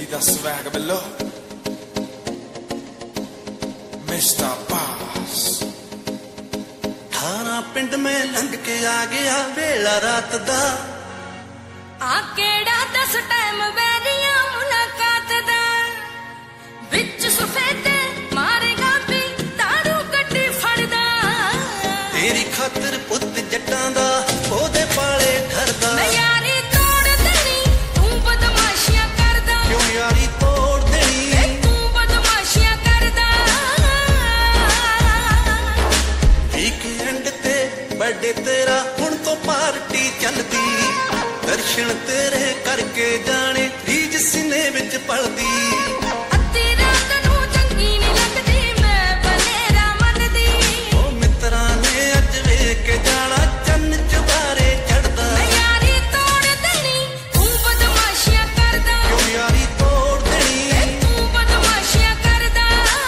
the swag below. Mr. Boss. थाना पिंड में लंघ के आ गया वेला रात दा आकेड़ा 10 टाइम वेरिया मुलाकात दा विच सफेद मारेगा भी दारू गड्डी फड़दा तेरी खातर पुत जट्टां दा ओदे पाले ठरदा मैं यारी तोड़ देनी तू बदमाशियां करदा क्यों यारी तोड़ देनी तू बदमाशियां करदा वीकेंड ते बर्थडे तेरा हुण तो पार्टी चलदी दर्शन तेरे करके जाने रीज सीने विच पलदी अद्धी रात नूं चंगी नहीं लगदी मैं बलेरा मनदी ओ मित्रां ने अज वेख के जाना चन्न चुबारे चढ़दा मैं यारी तोड़ देनी तू बदमाशियां करदा क्यों यारी तोड़ देनी तू बदमाशियां करदा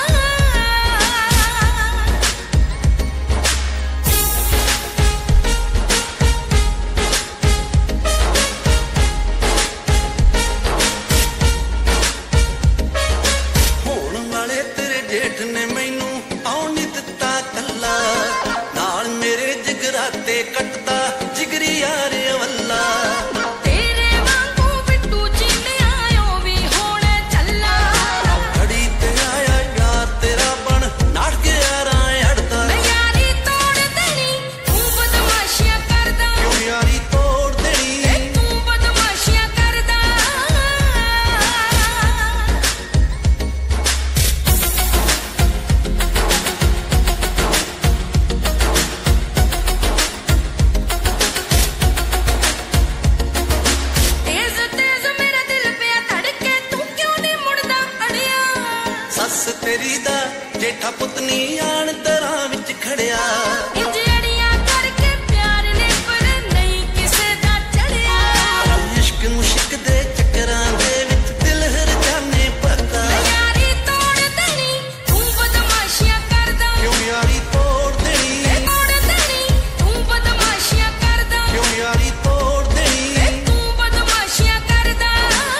जेठ ने मैनू आउण नहीं दिता कल्ला नाल मेरे जिगराते कटदा जिगरी यारे वल्ला तेरे वांगू बिट्टू चीनिया ओ भी होने चला घड़ी ते आया यार तेरा बन नाड़ के यारां अड़दा मैं यारी तोड़ देनी तू बदमाशियां करदा क्यों यारी तोड़ देनी तू बदमाशियां करदा सस तेरी दा जेठा पुतनी आन दरां विच खड़िया इंजड़ियां करके प्यार ने पर नहीं किसे दा चढ़िया इश्क मुश्क दे चक्करां दे विच दिल हर जाने पता मैं यारी तोड़ देनी तू बदमाशियां करदा क्यों यारी तोड़ देनी तू बदमाशियां करदा क्यों यारी तोड़ देनी तू बदमाशियां करदा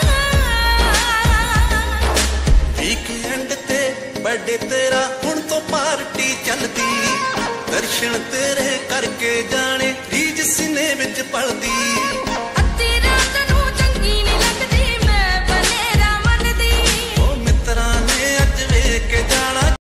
वीकेंड ते बर्थडे तेरा हुण तो पार्टी चलदी दर्शन तेरे करके जाने रीज सीने विच पलदी